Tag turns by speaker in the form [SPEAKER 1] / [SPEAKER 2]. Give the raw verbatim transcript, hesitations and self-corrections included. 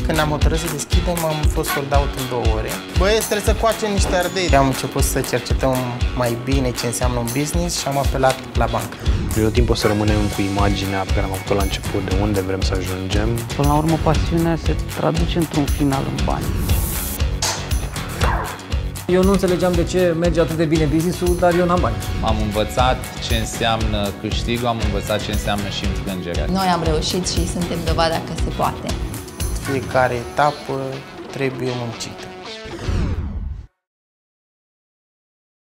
[SPEAKER 1] Când am hotărât să deschidem, am fost sold out în două ore. Băieți, trebuie să coacem niște ardei. Am început să cercetăm mai bine ce înseamnă un business și am apelat la bancă.
[SPEAKER 2] Primul timp o să rămânem cu imaginea pe care am avut-o la început, de unde vrem să ajungem.
[SPEAKER 3] Până la urmă, pasiunea se traduce într-un final în bani.
[SPEAKER 4] Eu nu înțelegeam de ce merge atât de bine business-ul, dar eu n-am bani.
[SPEAKER 5] Am învățat ce înseamnă câștigul, am învățat ce înseamnă și înfrângerea.
[SPEAKER 6] Noi am reușit și suntem dovada că se poate.
[SPEAKER 1] Fiecare etapă trebuie muncită.